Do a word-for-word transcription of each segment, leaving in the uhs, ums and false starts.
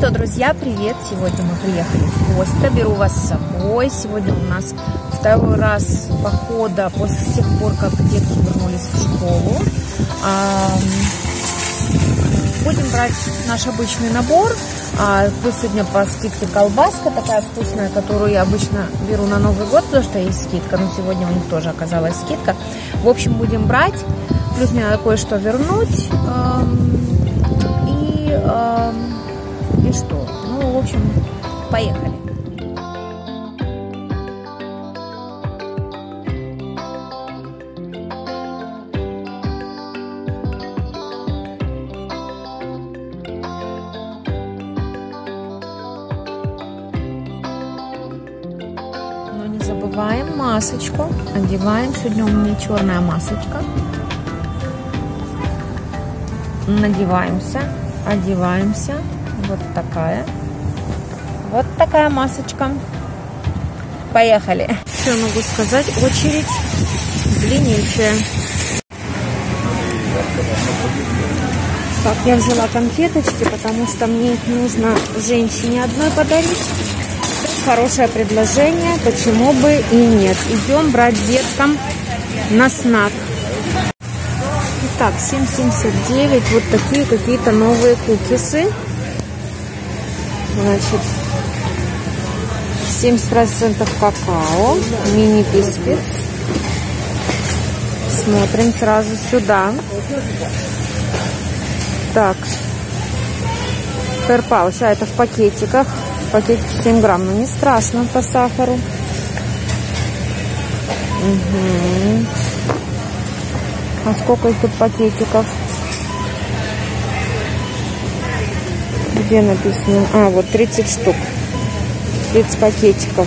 что, друзья, привет! Сегодня мы приехали в гости, беру вас с собой. Сегодня у нас второй раз похода после тех пор, как детки вернулись в школу. Будем брать наш обычный набор. Плюс сегодня по скидке колбаска такая вкусная, которую я обычно беру на Новый год, потому что есть скидка, но сегодня у них тоже оказалась скидка. В общем, будем брать. Плюс мне надо кое-что вернуть. И, и что? Ну, в общем, поехали. Но не забываем масочку. Одеваем. Сегодня у меня черная масочка. Надеваемся, одеваемся. Вот такая. Вот такая масочка. Поехали. Что я могу сказать? Очередь длиннейшая. Так, я взяла конфеточки, потому что мне их нужно женщине одной подарить. Хорошее предложение, почему бы и нет. Идем брать деткам на снак. Так, семь семьдесят девять, вот такие какие-то новые кукисы. Значит, семьдесят процентов какао, мини-бисквит. Смотрим сразу сюда. Так, перпауч, а это в пакетиках. Пакетик семь грамм, но не страшно по сахару. Угу. А сколько их тут пакетиков? Где написано? А, вот тридцать штук. тридцать пакетиков.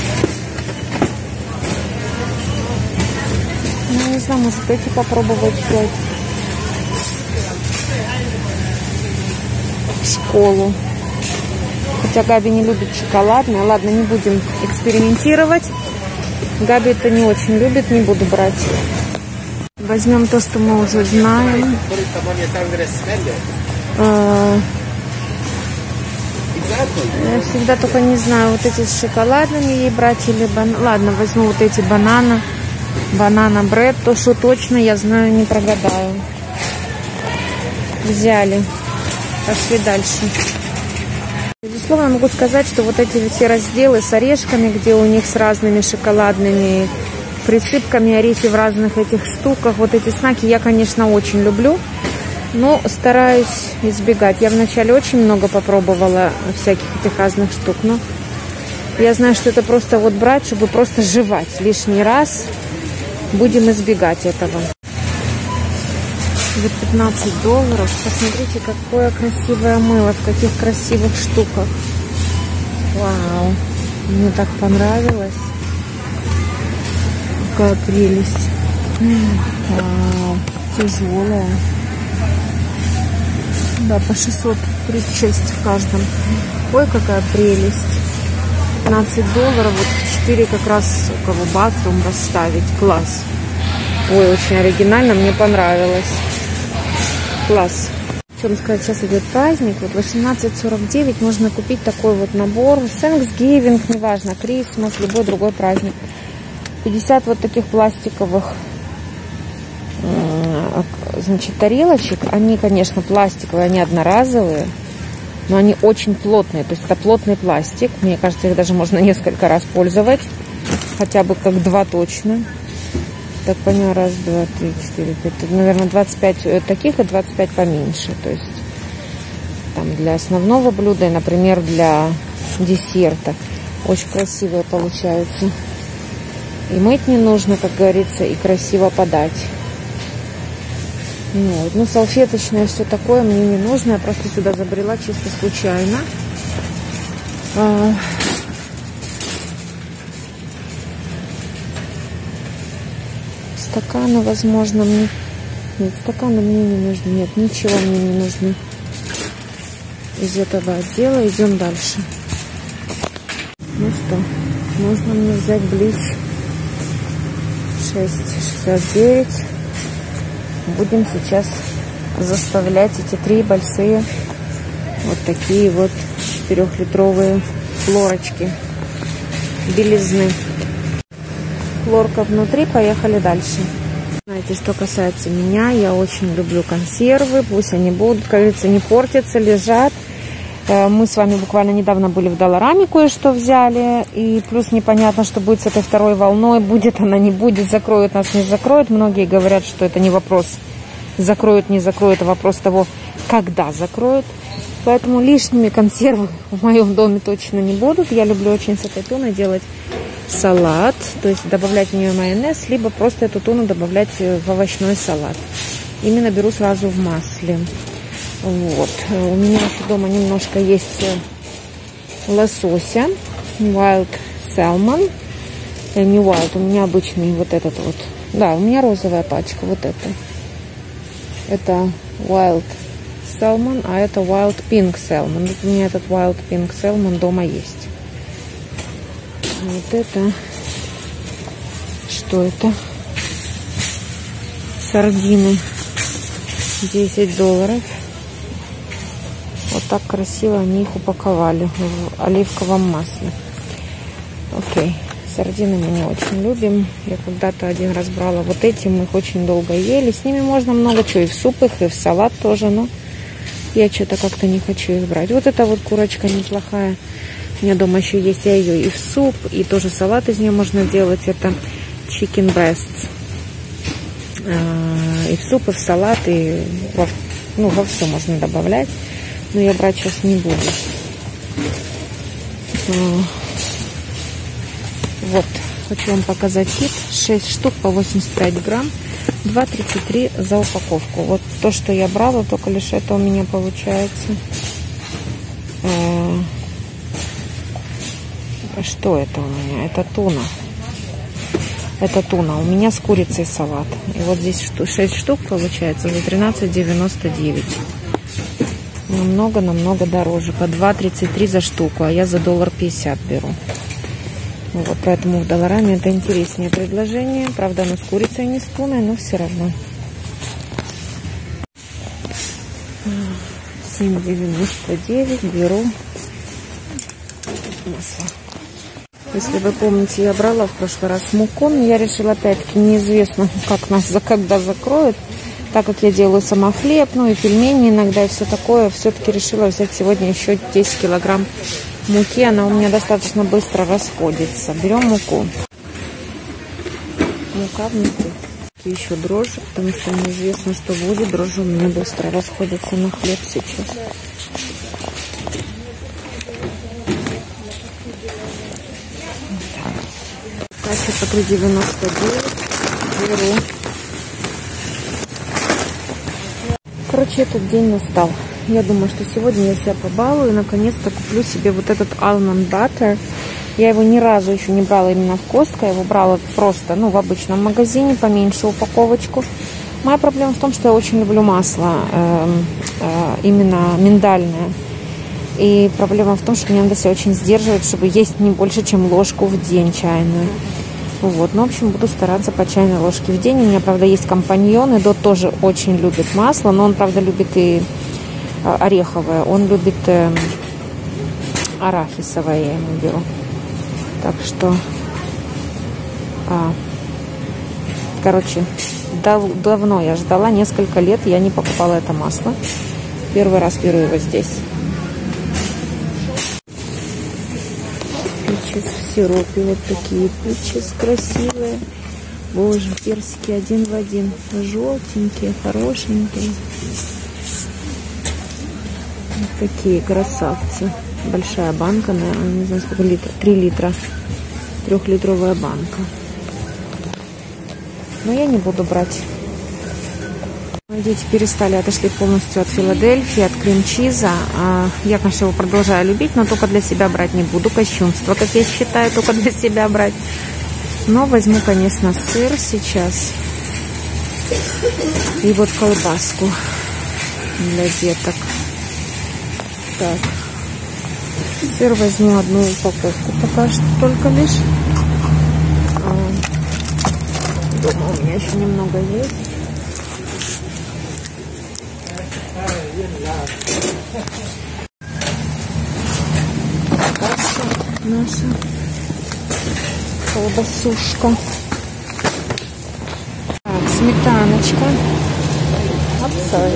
Ну, не знаю, может эти попробовать взять. В школу. Хотя Габи не любит шоколадное. Ладно, не будем экспериментировать. Габи это не очень любит, не буду брать. Возьмем то, что мы уже знаем. А, я всегда только не знаю, вот эти с шоколадными ей брать или банан. Ладно, возьму вот эти бананы. Банана бред. То, что точно я знаю, не прогадаю. Взяли. Пошли дальше. Безусловно, могу сказать, что вот эти все разделы с орешками, где у них с разными шоколадными присыпками, орехи в разных этих штуках. Вот эти знаки я, конечно, очень люблю, но стараюсь избегать. Я вначале очень много попробовала всяких этих разных штук, но я знаю, что это просто вот брать, чтобы просто жевать лишний раз. Будем избегать этого. За пятнадцать долларов. Посмотрите, какое красивое мыло, в каких красивых штуках. Вау, мне так понравилось. Какая прелесть. Вау, тяжелая. Да, по шестьсот тридцать шесть в каждом. Ой, какая прелесть. пятнадцать долларов, вот четыре как раз у кого батрум расставить. Класс. Ой, очень оригинально, мне понравилось. Класс. Что вам сказать, сейчас идет праздник. Вот восемнадцать сорок девять можно купить такой вот набор. Thanksgiving, неважно, Christmas, любой другой праздник. пятьдесят вот таких пластиковых, значит, тарелочек. Они, конечно, пластиковые, они одноразовые, но они очень плотные. То есть это плотный пластик. Мне кажется, их даже можно несколько раз пользовать. Хотя бы как два точно. Так, поняла, раз, два, три, четыре, пять. Наверное, двадцать пять таких и двадцать пять поменьше. То есть там для основного блюда и, например, для десерта. Очень красивые получаются. И мыть не нужно, как говорится, и красиво подать. Вот. Ну, салфеточное все такое мне не нужно. Я просто сюда забрела чисто случайно. А... Стаканы, возможно, мне... Нет, стаканы мне не нужны. Нет, ничего мне не нужно из этого отдела. Идем дальше. Ну что, можно мне взять блич. шесть шестьдесят девять. Будем сейчас заставлять эти три большие вот такие вот четырехлитровые флорочки белизны. Флорка внутри, поехали дальше. Знаете, что касается меня, я очень люблю консервы, пусть они будут, как говорится, не портятся, лежат. Мы с вами буквально недавно были в Доллараме, кое-что взяли, и плюс непонятно, что будет с этой второй волной, будет она, не будет, закроют нас, не закроют. Многие говорят, что это не вопрос, закроют, не закроют, а вопрос того, когда закроют. Поэтому лишними консервы в моем доме точно не будут. Я люблю очень с этой туной делать салат, то есть добавлять в нее майонез, либо просто эту туну добавлять в овощной салат. Именно беру сразу в масле. Вот. У меня еще дома немножко есть лосося, wild salmon, не wild, у меня обычный вот этот вот. Да, у меня розовая пачка, вот это. Это wild salmon, а это wild pink salmon. Вот у меня этот wild pink salmon дома есть. Вот это, что это? Сардины, десять долларов. Вот так красиво они их упаковали в оливковом масле. Окей, сардины мы не очень любим. Я когда-то один раз брала вот эти, мы их очень долго ели. С ними можно много чего, и в суп их, и в салат тоже, но я что-то как-то не хочу их брать. Вот эта вот курочка неплохая. У меня дома еще есть, я ее и в суп, и тоже салат из нее можно делать. Это chicken breasts. И в суп, и в салат, и во, ну, во все можно добавлять. Но я брать сейчас не буду. Вот, хочу вам показать кит. шесть штук по восемьдесят пять грамм. два тридцать три за упаковку. Вот то, что я брала, только лишь это у меня получается. Что это у меня? Это туна. Это туна. У меня с курицей салат. И вот здесь шесть штук получается за тринадцать девяносто девять. Намного-намного дороже. По два тридцать три за штуку, а я за доллар пятьдесят беру. Вот, поэтому в Доллараме это интереснее предложение. Правда, оно с курицей, не с туной, но все равно. семь девяносто девять беру масло. Если вы помните, я брала в прошлый раз муку, но я решила, опять-таки, неизвестно, как нас за когда закроют. Так как я делаю сама хлеб, ну и пельмени иногда, и все такое, все-таки решила взять сегодня еще десять килограмм муки. Она у меня достаточно быстро расходится. Берем муку. Мука внутри. Еще дрожжи, потому что неизвестно, что будет. Дрожжи у меня быстро расходятся на хлеб сейчас. Качу по три девяносто девять. Беру. Короче, этот день настал. Я думаю, что сегодня я себя побалую и наконец-то куплю себе вот этот almond butter. Я его ни разу еще не брала именно в Costco. Я его брала просто, ну, в обычном магазине, поменьше упаковочку. Моя проблема в том, что я очень люблю масло, э, э, именно миндальное. И проблема в том, что мне надо себя очень сдерживать, чтобы есть не больше, чем ложку в день чайную. Вот, ну, в общем, буду стараться по чайной ложке в день. У меня, правда, есть компаньон, и Дот тоже очень любит масло, но он, правда, любит и ореховое. Он любит э, арахисовое, я ему беру. Так что, а, короче, дав давно я ждала, несколько лет я не покупала это масло. Первый раз беру его здесь. Пичес в сиропе, вот такие пичес красивые. Боже, персики один в один, желтенькие, хорошенькие. Вот такие красавцы. Большая банка, наверное, не знаю сколько литров, три литра, трехлитровая банка. Но я не буду брать. Дети перестали, отошли полностью от Филадельфии, от крем-чиза. Я, конечно, его продолжаю любить, но только для себя брать не буду. Кощунство, как я считаю, только для себя брать. Но возьму, конечно, сыр сейчас. И вот колбаску для деток. Так. Сыр возьму одну упаковку пока что только лишь. Дома у меня еще немного есть. наша колбасушка. Так, сметаночка. Апсай.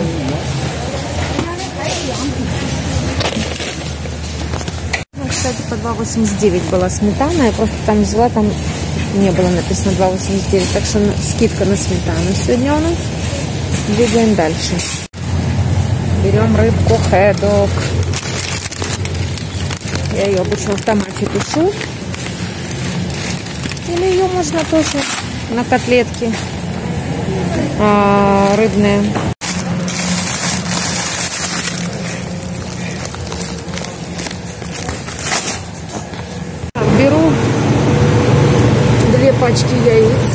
Ну, кстати, по два восемьдесят девять была сметана. Я просто там взяла, там не было написано два восемьдесят девять. Так что скидка на сметану сегодня у нас. Двигаем дальше. Берем рыбку хедок. Я ее обычно в томате тушу. Или ее можно тоже на котлетки а, рыбные. Так, беру две пачки яиц.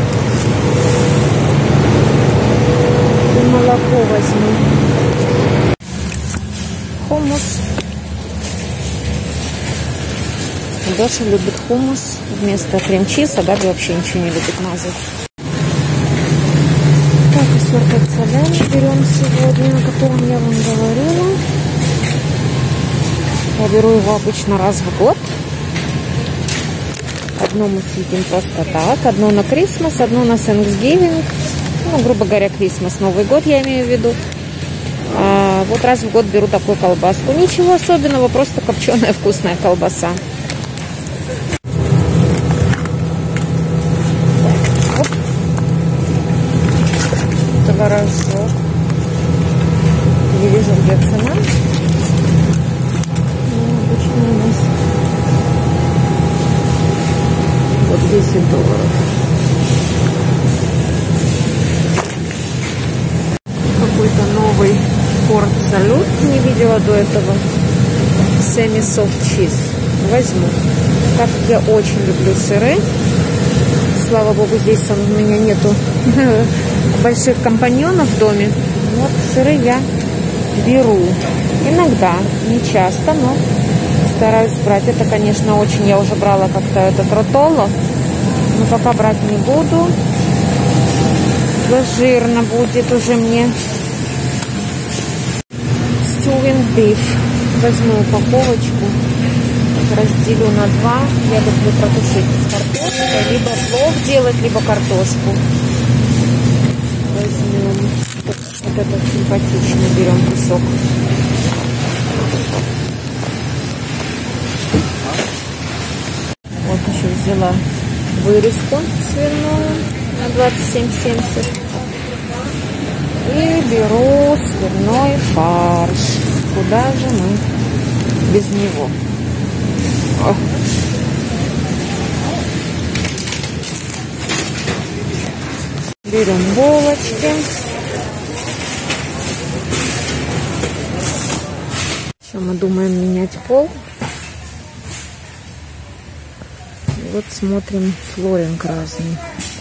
И молоко возьму. Хумус. Даша любит хумус вместо крем-чиза, Габи вообще ничего не любит мазать. Так, и сорт солями берем сегодня, о котором я вам говорила. Я беру его обычно раз в год. Одно мы съедим просто так, одно на Крисмас, одно на Thanksgiving. Ну, грубо говоря, Крисмас, Новый год я имею в виду. А вот раз в год беру такую колбаску. Ничего особенного, просто копченая вкусная колбаса. Творожок. Не вижу, где цена. Ну, обычно у нас вот десять долларов. Какой-то новый Форт Салют. Не видела до этого. Semi Soft Cheese. Возьму. Так как я очень люблю сыры. Слава богу, здесь у меня нету больших компаньонов в доме. Вот сыры я беру. Иногда, не часто, но стараюсь брать. Это, конечно, очень... Я уже брала как-то этот ротолло, но пока брать не буду. Зажирно будет уже мне. Stewing beef. Возьму упаковочку. Разделю на два. Я люблю протушить с картошкой. Либо плов делать, либо картошку. Возьмем вот, вот этот симпатичный, берем кусок. Вот еще взяла вырезку свиную на двадцать семь семьдесят. И беру свиной фарш. Куда же мы без него? Ох. Берем булочки. Еще мы думаем менять пол. И вот смотрим флоринг разный.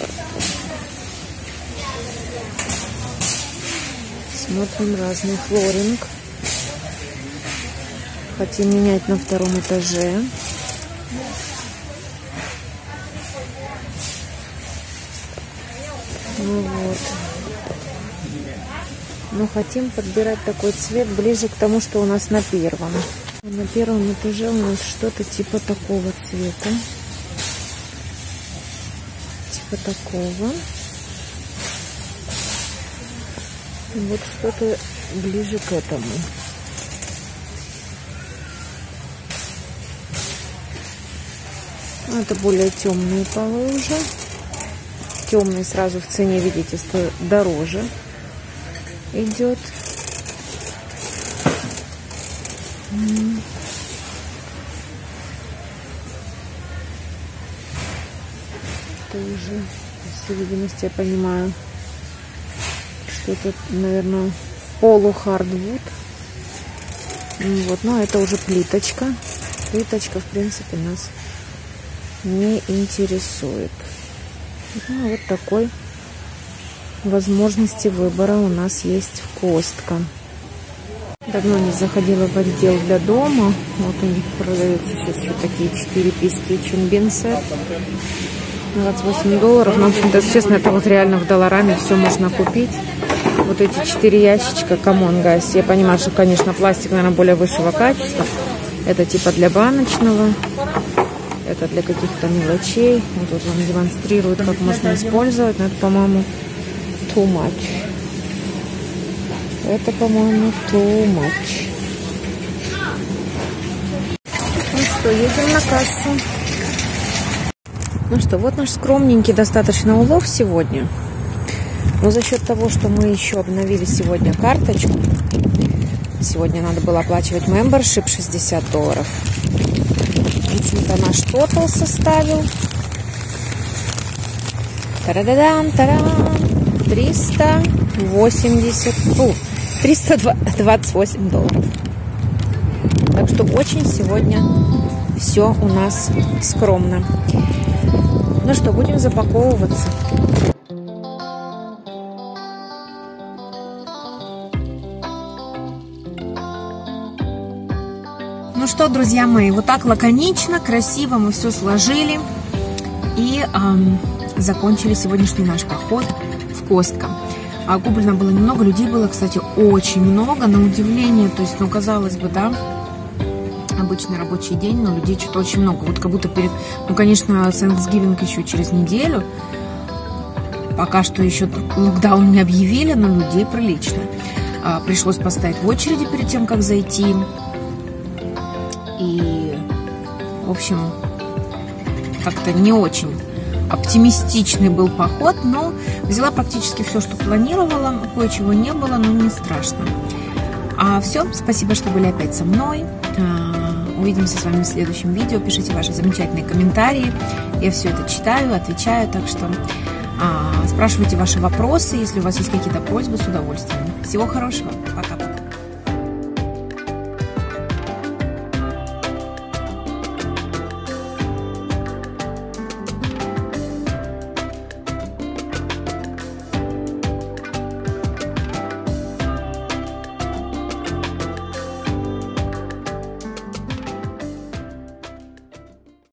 Смотрим разный флоринг. Хотим менять на втором этаже. Ну вот. Но хотим подбирать такой цвет ближе к тому, что у нас на первом. На первом этаже у нас что-то типа такого цвета. Типа такого. И вот что-то ближе к этому. Это более темные полы уже. Темный сразу в цене, видите, стоит дороже идет. Это уже, по всей видимости, я понимаю, что это, наверное, полухардвуд. Вот, но это уже плиточка. Плиточка, в принципе, нас не интересует. Ну, вот такой возможности выбора у нас есть в Костко. Давно не заходила в отдел для дома. Вот у них продаются сейчас еще такие четыре писки чунбинсы. двадцать восемь долларов. Но, в общем-то, честно, это вот реально в долларами все можно купить. Вот эти четыре ящичка, камон, гайс. Я понимаю, что, конечно, пластик, наверное, более высшего качества. Это типа для баночного. Это для каких-то мелочей. Вот тут вам демонстрируют, как можно использовать. Но это, по-моему, too much. Это, по-моему, too much. Ну что, едем на кассу. Ну что, вот наш скромненький достаточно улов сегодня. Но за счет того, что мы еще обновили сегодня карточку, сегодня надо было оплачивать membership шестьдесят долларов. В общем-то, наш тотал составил тарададам, тарам, триста восемьдесят, ну, триста двадцать восемь долларов. Так что очень сегодня все у нас скромно. Ну что, будем запаковываться. Ну что, друзья мои, вот так лаконично, красиво мы все сложили и эм, закончили сегодняшний наш поход в Костко. А куплено было немного, людей было, кстати, очень много, на удивление. То есть, ну, казалось бы, да, обычный рабочий день, но людей что-то очень много. Вот как будто перед, ну, конечно, Thanksgiving еще через неделю. Пока что еще локдаун не объявили, но людей прилично. А, пришлось поставить в очереди перед тем, как зайти. И, в общем, как-то не очень оптимистичный был поход, но взяла практически все, что планировала. Кое-чего не было, но не страшно. А все, спасибо, что были опять со мной. Увидимся с вами в следующем видео. Пишите ваши замечательные комментарии. Я все это читаю, отвечаю. Так что а, спрашивайте ваши вопросы. Если у вас есть какие-то просьбы, с удовольствием. Всего хорошего. Пока-пока.